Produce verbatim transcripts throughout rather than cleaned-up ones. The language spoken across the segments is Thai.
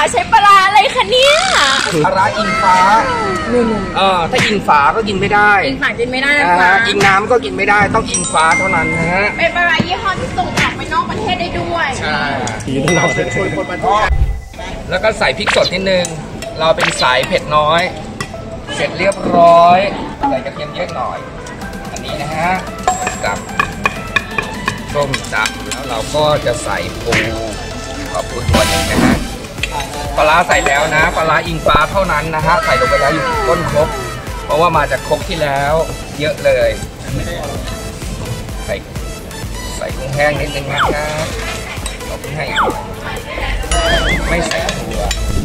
ใช้ปลาอะไรคะเนี่ยปลาอิงฟ้าเออถ้าอิงฟ้าก็กินไม่ได้อิงฟ้ากินไม่ได้นะคะอิงน้ำก็กินไม่ได้ต้องอิงฟ้าเท่านั้นนะฮะเป็นปลายี่ห้อที่ส่งออกไปนอกประเทศได้ด้วยใช่เราจะช่วยคนมาทุกแล้วก็ใส่พริกสดนิดนึงเราเป็นสายเผ็ดน้อยเสร็จเรียบร้อยใส่กระเทียมเยอะหน่อยอันนี้นะฮะกับต้มจับแล้วเราก็จะใส่ปูขอปูตัวหนึ่งนะฮะปลาใส่แล้วนะปลาอิงฟ้าเท่านั้นนะฮะใส่ลงไปแล้วอยู่ต้นครกเพราะว่ามาจากครกที่แล้วเยอะเลยใส่ใส่กุ้งแห้งนิดนึงนะครับเอากุ้งแห้งไม่ใส่ตัว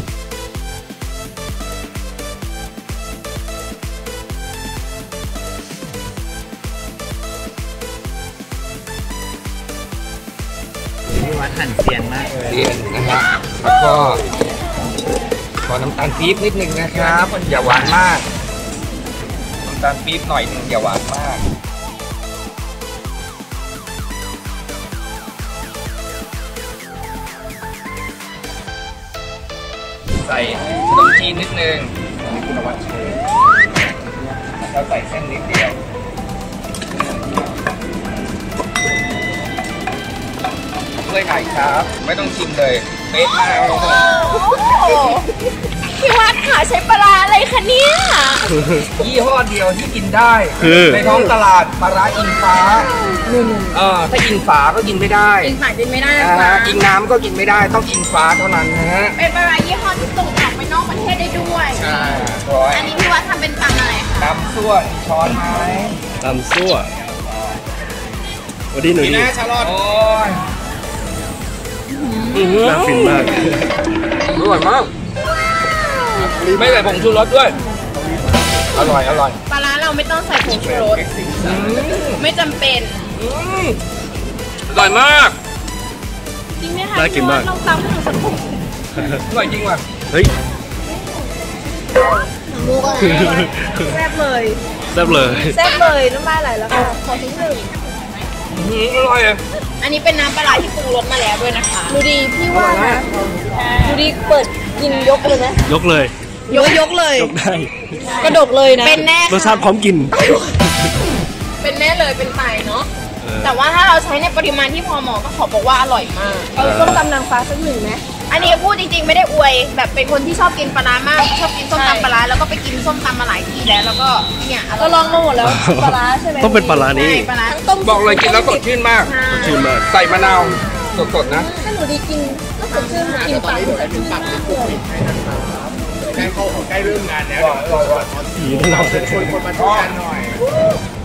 พี่วัดหั่นเซียนมากเลยเซียนนะครับแล้วก็ขอน้ำตาลปี๊บนิดนึงนะครับอย่าหวานมากน้ำตาลปี๊บหน่อยนึงอย่าหวานมากใส่ขนมจีนนิดนึงแล้วใส่เส้นนิดเดียวด้วยไข่ครับไม่ต้องชิมเลยเป๊ะมากพี่วัดค่ะใช้ปลาอะไรคะเนี่ยยี่ห้อเดียวที่กินได้ในท้องตลาดปลาอิงฟ้าเออถ้าอิงฟ้าก็กินไม่ได้อิงฟ้ากินไม่ได้นะคะอิงน้ำก็กินไม่ได้ต้องอิงฟ้าเท่านั้นนะฮะเป็นปลายี่ห้อที่ส่งออกไปนอกประเทศได้ด้วยใช่อันนี้พี่วัดทำเป็นตำอะไรคะตำซั่วช้อนไม้ตำซั่ววันนี้หนูดีชาลอตโอ้ยน่าฟินมากอร่อยมากไม่ใส่ผงชูรสด้วยอร่อยอร่อยปลาร้าเราไม่ต้องใส่ผงชูรสไม่จำเป็นอร่อยมากจริงไหมคะน่ากินมากลองตำให้หนูสักผงอร่อยจริงว่ะเฮ้ยแซ่บเลยแซ่บเลยแซ่บเลยน้ำลายไหลแล้วค่ะขอชิ้นหนึ่งอร่อยอ่ะอันนี้เป็นน้ำปลาที่ปรุงรสมาแล้วด้วยนะคะดูดีพี่ว่านะดูดีเปิดกินยกเลยนะยกเลยยกยกเลยยกได้กระดกเลยนะเป็นแน่รสชาติพร้อมกินเป็นแน่เลยเป็นไตเนาะแต่ว่าถ้าเราใช้ในปริมาณที่พอเหมาะก็ขอบอกว่าอร่อยมากเอาส้มตำนางฟ้าสักหนึ่งไหมอันนี้พูดจริงๆไม่ได้อวยแบบเป็นคนที่ชอบกินปลามากชอบกินส้มตำปลาแล้วก็ไปกินส้มตำมาหลายที่แล้วแล้วก็เนี่ยก็ลองมาหมดแล้วปลาใช่ไหมต้องเป็นปลานี้บอกเลยกินแล้วสดชื่นมากสดชื่นมากใส่มะนาวสดๆนะถ้าหนูดีกินก็สดชื่นกินปลาหนูจะกินปลาใกล้เข้าใกล้เริ่มงานแล้วรอรอเราจะชวนคนมาช่วยกันหน่อย